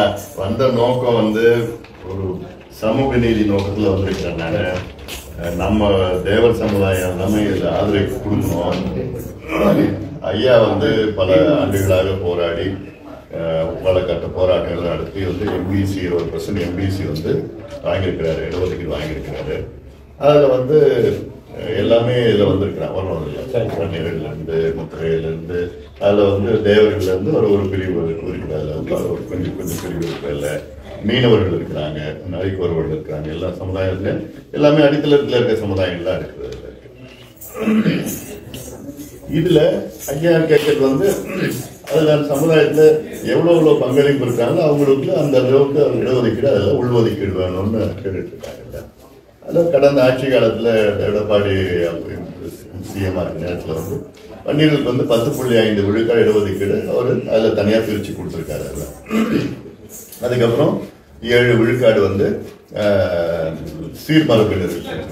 வந்த நோக்கம் வந்து ஒரு சமூக நீதி நோக்கத்துல வந்திருக்கிறேன். நான் நம்ம தேவர் சமுதாயம் எல்லாமே இதுல ஆதரவு கொடுக்கணும். ஐயா வந்து பல ஆண்டுகளாக போராடி பல கட்ட போராட்டங்கள் நடத்தி வந்து எம்பிசி 20% எம்பிசி வந்து வாங்கியிருக்கிறாரு, இடஒதுக்கீடு வாங்கியிருக்கிறாரு. அதுல வந்து எல்லாமே இதுல வந்திருக்கிறான். வன்னியர்கள்ல இருந்து முத்திரையிலிருந்து அதுல வந்து தேவர்கள்ல இருந்து ஒரு பிரிவு இருக்குது. அதுல வந்து ஒரு கொஞ்சம் பிரிவு இருக்கிற மீனவர்கள் இருக்கிறாங்க, நரிக்குறவர்கள் இருக்கிறாங்க. எல்லா சமுதாயத்துல எல்லாமே அடித்தளத்துல இருக்க சமுதாயங்கள்லாம் இருக்குது. இதுல ஐயா கேட்கறது வந்து அதுல சமுதாயத்துல எவ்வளவு பங்களிப்பு இருக்காங்க அவங்களுக்கு அந்த அளவுக்கு இடஒதுக்கீடு அதெல்லாம் உள்ஒதுக்கீடு வேணும்னு கேட்டுட்டு இருக்காங்கல்ல. அதில் கடந்த ஆட்சி காலத்துல எடப்பாடி சிஎம் இருக்க நேரத்தில் வந்து வன்னியர்களுக்கு வந்து 10.5 விழுக்காடு இடஒதுக்கீடு அவர் அதில் தனியாக பிரித்து கொடுத்துருக்காரு. அதில் அதுக்கப்புறம் 7 விழுக்காடு வந்து சீர்மரபினர்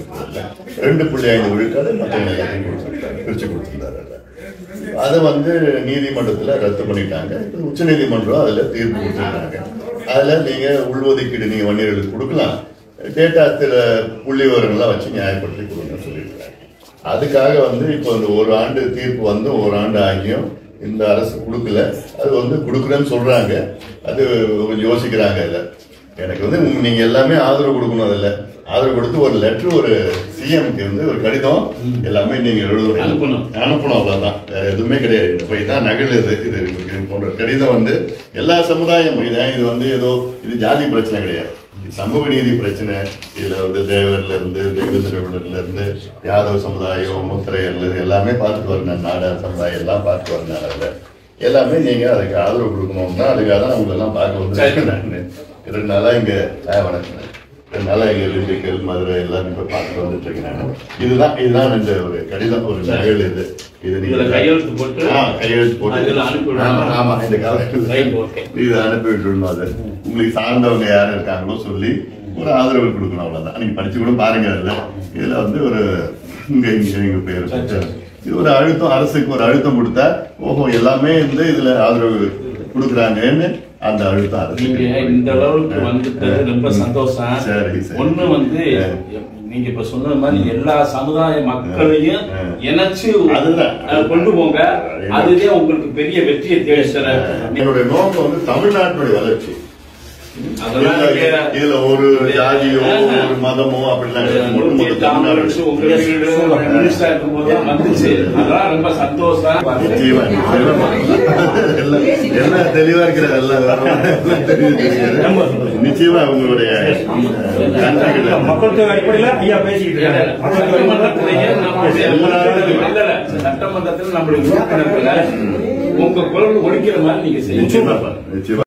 2.5 விழுக்காடு மற்றவங்க எல்லாத்தையும் கொடுத்துருக்காரு, பிரித்து கொடுத்துருந்தாரு. அதை வந்து நீதிமன்றத்தில் ரத்து பண்ணிட்டாங்க. இப்போ உச்ச நீதிமன்றம் அதில் தீர்ப்பு கொடுத்துருக்காங்க. அதில் நீங்கள் உள்ஒதுக்கீடு நீங்கள் வன்னியர்களுக்கு கொடுக்கலாம், டேட்டாத்தில் புள்ளி விவரங்கள்லாம் வச்சு நியாயப்படுத்தி கொடுங்கன்னு சொல்லியிருக்காங்க. அதுக்காக வந்து இப்போ இந்த ஒரு ஆண்டு தீர்ப்பு வந்து ஒரு ஆண்டு ஆகியும் இந்த அரசு கொடுக்கல. அது வந்து கொடுக்குறேன்னு சொல்றாங்க. அது கொஞ்சம் யோசிக்கிறாங்க. இல்லை எனக்கு வந்து நீங்க எல்லாமே ஆதரவு கொடுக்கணும். அதில் ஆதரவு கொடுத்து ஒரு லெட்டர் ஒரு சிஎம்க்கு வந்து ஒரு கடிதம் எல்லாமே நீங்க அனுப்பணும். அவ்வளவுதான், வேற எதுவுமே கிடையாது. இப்போ இதான் நகல் இது போன்ற கடிதம் வந்து எல்லா சமுதாயமும் இது வந்து ஏதோ இது ஜாதி பிரச்சனை கிடையாது, சமூக நீதி பிரச்சனை. இதுல வந்து தேவர்ல இருந்து தேவேந்திரர்ல இருந்து யாதவ சமுதாயம் முத்திரையர்ல எல்லாமே பார்த்துட்டு வரணும். நாடார் சமுதாயம் எல்லாம் பார்த்துட்டு வரணும். அதுல எல்லாமே நீங்க அதுக்கு ஆதரவு கொடுக்கணும்னா அதுக்காக தான் உங்களை எல்லாம் பார்க்க வந்து நான் 2 நாளா இங்க வணக்கம் 2 நாளா இங்க திண்டுக்கல் மதுரை எல்லாம் இப்ப பார்த்துட்டு வந்துட்டு இருக்கேன். இதுதான் இந்த ஒரு கடிதம், ஒரு நகல். இது நீங்க கையெழுத்து போட்டு ஆமா இந்த காலத்துல இது அனுப்பி விட்டுணும். அது உங்களுக்கு சார்ந்தவங்க யாரு இருக்காங்களோ சொல்லி ஒரு ஆதரவு கொடுக்கணும். அவ்வளவுதான். நீங்க படிச்சு கூட பாருங்க. இதுல வந்து ஒரு இங்க பேர் இது ஒரு அழுத்தம், அரசுக்கு ஒரு அழுத்தம் கொடுத்தா ஓஹோ எல்லாமே வந்து இதுல ஆதரவு கொடுக்குறாங்கன்னு அந்த அழுத்தம். இந்த அளவுக்கு வந்துட்டு ரொம்ப சந்தோஷம். சரி ஒண்ணு வந்து நீங்க இப்ப சொன்ன மாதிரி எல்லா சமுதாய மக்களையும் இணைச்சு கொண்டு போங்க. அதுவே உங்களுக்கு பெரிய வெற்றியை தேடித்தர. என்னுடைய நோக்கம் வந்து தமிழ்நாட்டுடைய வளர்ச்சி. இதுல ஒரு ஜாதியோ ஒரு மதமோ அப்படிலாம் ரொம்ப சந்தோஷம். எல்லாம் தெளிவா இருக்கிற நிச்சயமா உங்களுடைய மக்கள் அடிப்படையில் ஐயா பேசிக்கிட்டு இருக்காங்க. சட்டமன்றத்தில் நம்மளுடைய உறுப்பினர்களை உங்க குரல் ஒழிக்கிற மாதிரி நீங்க செய்ய. நிச்சயமா